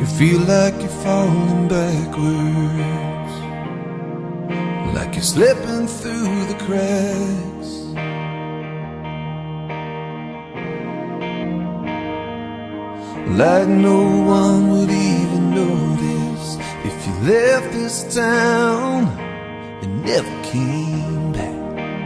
You feel like you're falling backwards, like you're slipping through the cracks. Like no one would even notice if you left this town and never came back.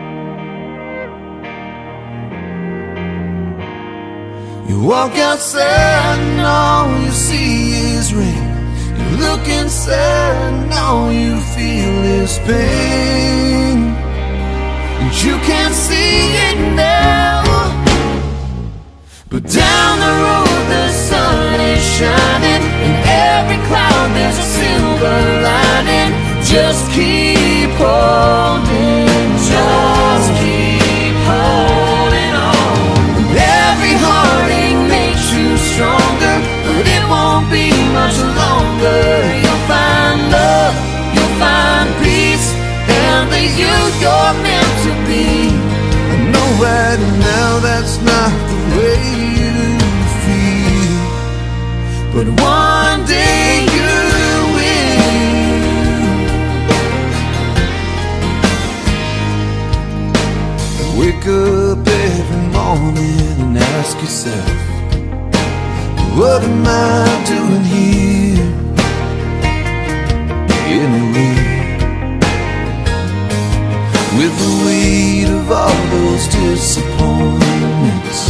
You walk outside and all you see is rain. You look inside and all you feel is pain. And you can't see it now, but down the road the sun is shining. In every cloud there's a silver lining. Just keep holding, just keep holding on. Every heartache makes you stronger, but it won't be much longer. You'll find love, you'll find peace, and the you you're meant to be. I know right now that's not the way you feel, but one day you will. Wake up every morning and ask yourself, what am I doing here anyway? With the weight of all those disappointments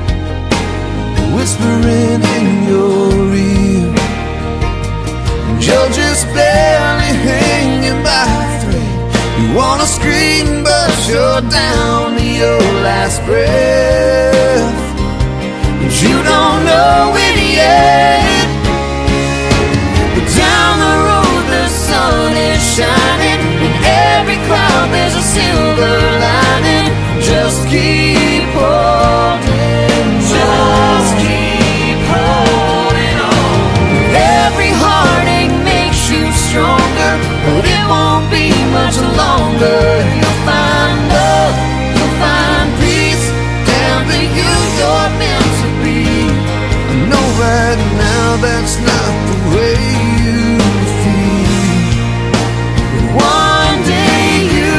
whispering in your ear, and you're just barely hanging by a thread. You wanna scream but you're down to your last breath, and you don't know it yet. But down the road the sun is shining. In every cloud there's a silver lining. Just keep holding, just keep holding on. Every heartache makes you stronger, but it won't be much longer. You'll find love, you'll find peace, and the you you're meant to be. I know right now that's not the way you feel, but one day you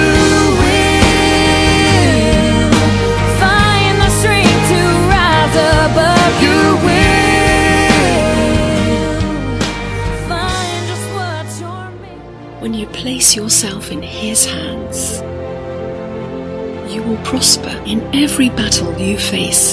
will find the strength to rise above. You will find just what you're meant. When you place yourself in His hands, you will prosper in every battle you face.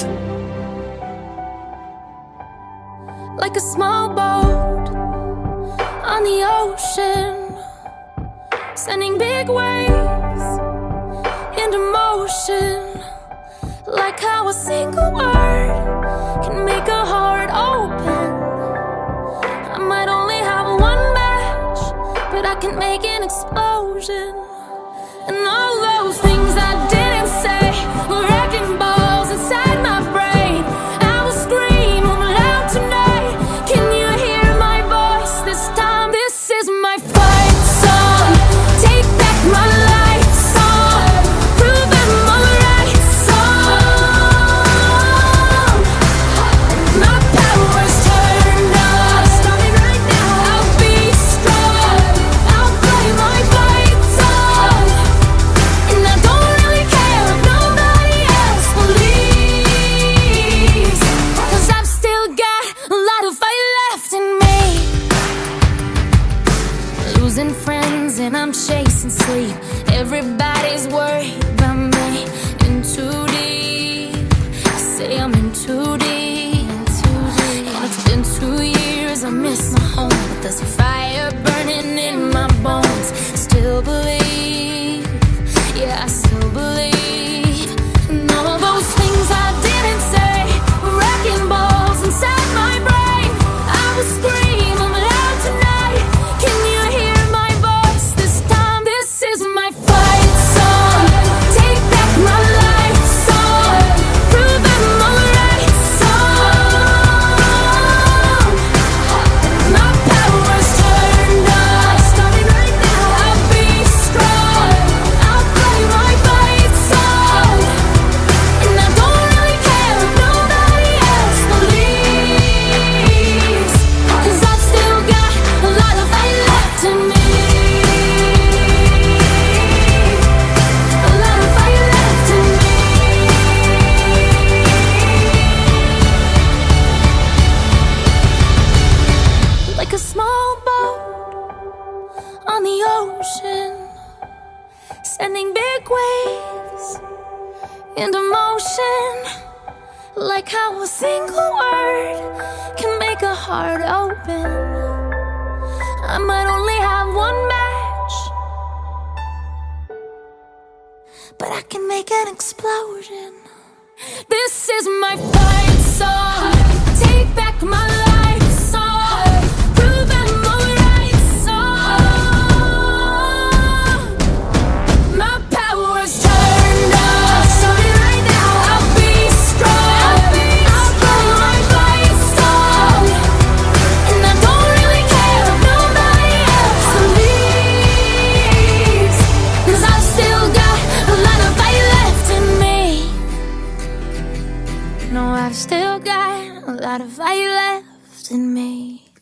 Like a small boat on the ocean, sending big waves into motion. Like how a single word can make a heart open. I might only have one match, but I can make an explosion. And all those things I didn't say were wrecking balls inside my brain. I will scream loud tonight. Can you hear my voice this time? This is my fight song. Take back my life song. Prove I'm alright song. My power's turned on. Starting right now. I'll be strong. I'll play my fight song. And I don't really care if nobody else believes, 'cause I've still got a lot of fight left in me. Losing friends and I'm chasing sleep. Everybody's worried about me. In too deep. I say I'm in too deep. And it's been 2 years, I miss my home, but there's a fire burning in my bones. Still believe, yeah, I still believe. And all those things I didn't say were wrecking balls inside my brain. I will scream loud tonight. Can you hear my voice this time? This is my fight song. Take back my life song. Prove I'm alright song. My power's turned on. Starting right now. I'll be strong. I'll play my fight song. like a small boat on the ocean, sending big waves into motion. Like how a single word can make a heart open. I might only have one match, but I can make an explosion. This is my fight song. Take back my life song. Prove I'm alright song. My power's turned up. Show me right now I'll be strong. I'll play my fight song, and I don't really care if nobody else believes, 'cause I've still got a lot of fight left in me. No, I've still got a lot of fight left in me.